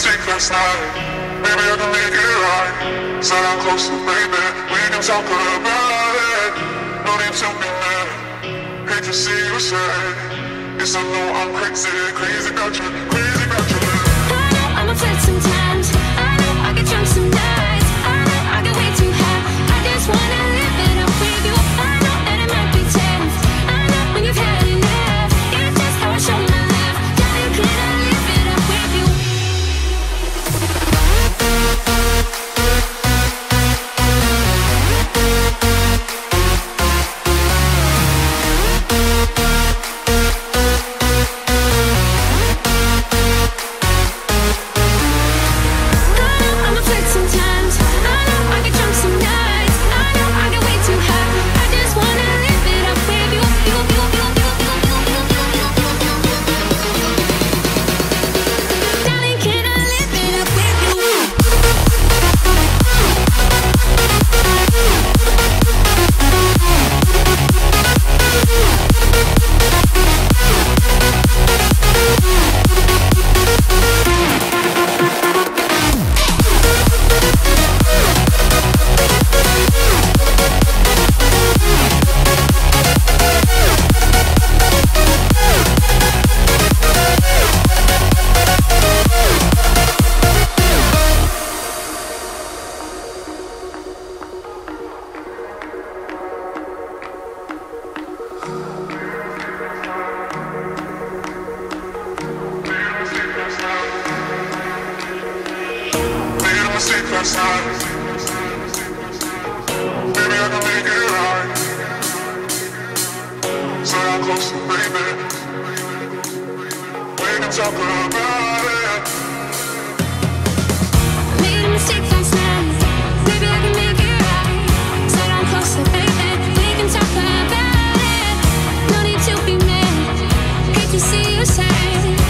mistake last night. Maybe I can make it right. Sit down closer, baby. We can talk about it. No need to be mad. Hate to see you sad. Yes, I know I'm crazy, crazy about you, crazy about you. I know I'm a flirt sometimes. I know I get drunk some nights. I know I get way too high. I just wanna live it up with you. I know that it might be tense. I know when you've had enough. It's just how I show my love. Darling, can I live it up with you? Last night. Maybe I can make it right. Sit down closer, baby. We can talk about it. Made a mistake last night. Maybe I can make it right. Sit down closer, baby. We can talk about it. No need to be mad. Hate to see you sad.